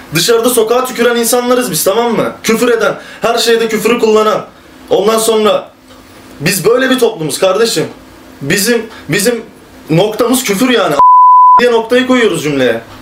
Dışarıda sokağa tüküren insanlarız biz, tamam mı? Küfür eden, her şeyde küfürü kullanan. Ondan sonra biz böyle bir toplumuz kardeşim. Bizim noktamız küfür yani. Diye noktayı koyuyoruz cümleye.